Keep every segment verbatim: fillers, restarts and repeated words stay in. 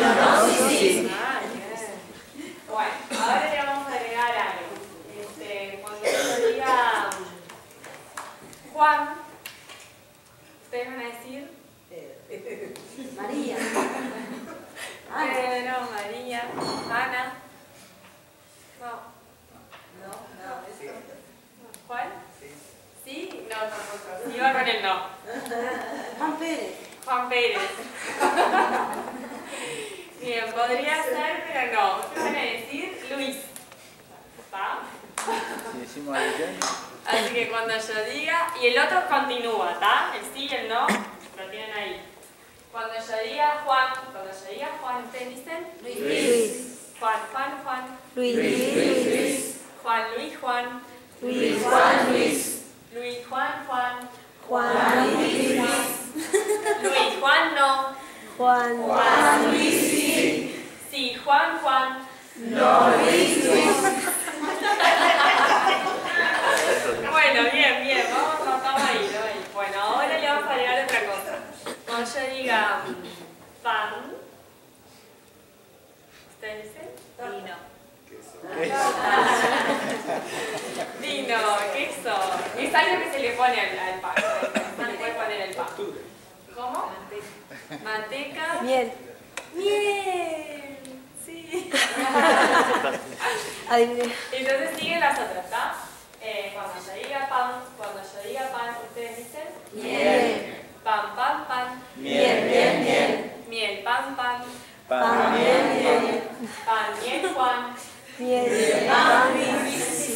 no, sí, sí. Ah, bien. Bueno, ahora le vamos a agregar algo. Este, cuando yo diga Juan, ustedes van a decir María. Pedro, María, Ana. No. No, no, ¿Cuál? ¿Sí? No, tampoco. Iba con el no. Juan Pérez. Juan Pérez. Bien, podría ser, pero no. Ustedes van a decir Luis. ¿Está? Si decimos Adrián. Así que cuando yo diga, y el otro continúa, ¿está? El sí y el no lo tienen ahí. Cuando yo diga Juan, cuando yo diga Juan, ¿ustedes dicen? Luis. Juan, Juan, Juan. Luis, Luis, Luis. Juan, Luis, Juan. Luis, Juan, Luis. Luis, Juan, Juan. Juan, Luis, Luis. Luis, Juan, no. Juan, Juan Luis, sí. Sí, Juan, Juan. No, Luis, Luis. Bueno, bien, bien, vamos, vamos ahí, ¿no? Ahí. Bueno, ahora le vamos a agregar otra cosa. Cuando yo diga pan, ¿ustedes dicen? Vino. Vino, queso. Es algo que se le pone al, al pan. Se le puede poner el pan. ¿Cómo? Manteca. Miel. Miel. Sí. Adiviné. Entonces siguen las otras, ¿está? Eh, cuando yo diga pan, cuando yo diga pan, ¿ustedes dicen? Miel. Pan, pan, pan. Miel, miel, miel. Miel, pan, pan. Pan, Miel, miel. Pan, miel, Juan. miel. Pan Luis.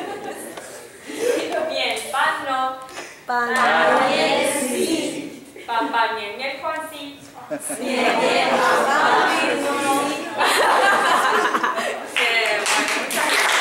Miel, pan, no. Pan, Pan miel, sí. Pan, pan, miel, miel, Juan, sí. Miel, miel, pan Luis, no. Eh, bueno, muchas gracias.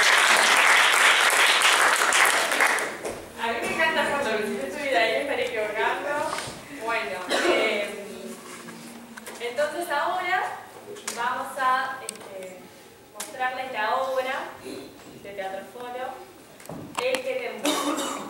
A mí me encanta cuando si yo estuviera ahí me estaré equivocando. Bueno, eh, entonces ahora vamos a este, mostrarles la obra de Teatro Foro, El que te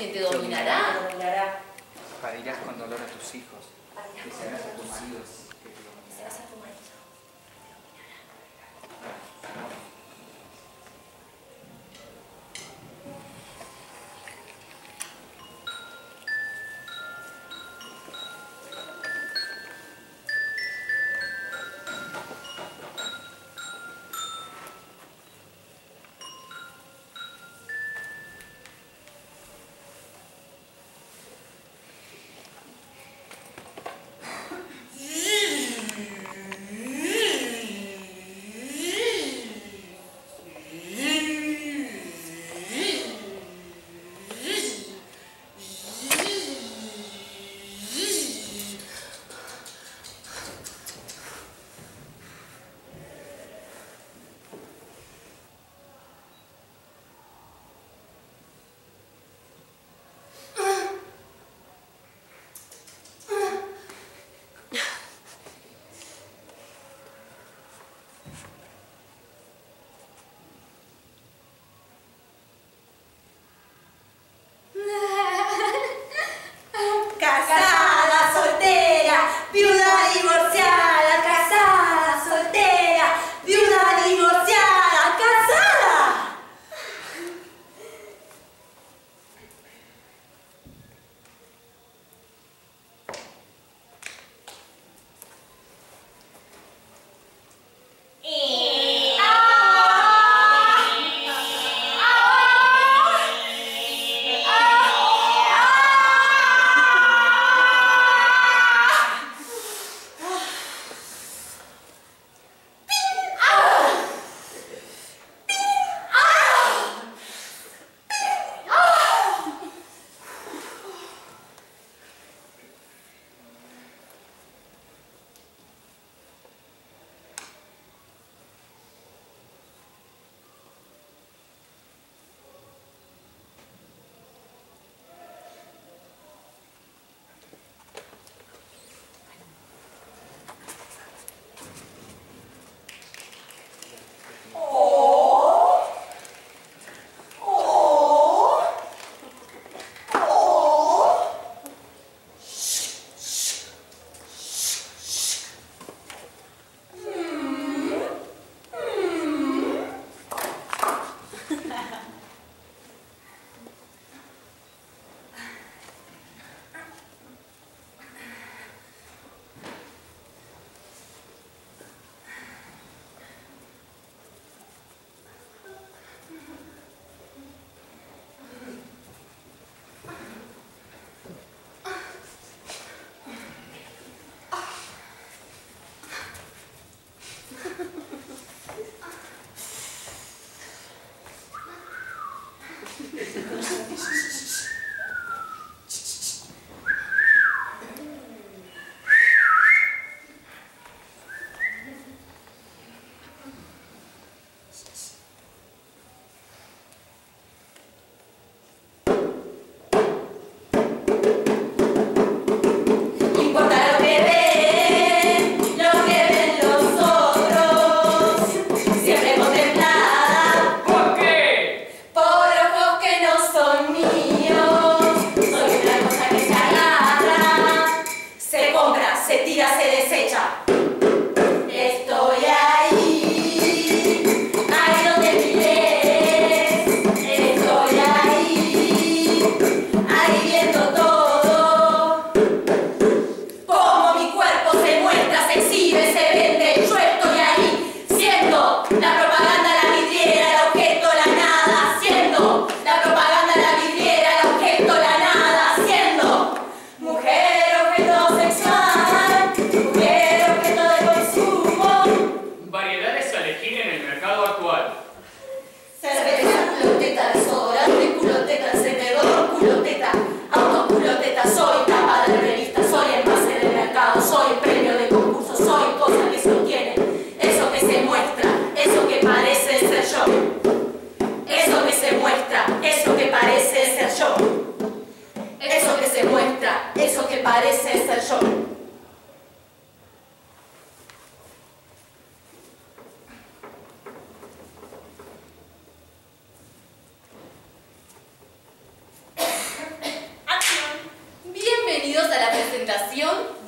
¿Quién te dominará? dominará. Parirás con dolor a tus hijos. Desearás a tu marido que te Serás dominará. a tu marido. Sí.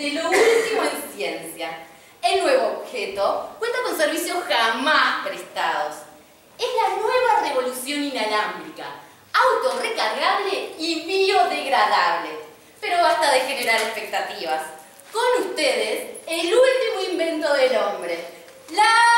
de lo último en ciencia. El nuevo objeto cuenta con servicios jamás prestados. Es la nueva revolución inalámbrica, autorrecargable y biodegradable. Pero basta de generar expectativas. Con ustedes, el último invento del hombre, la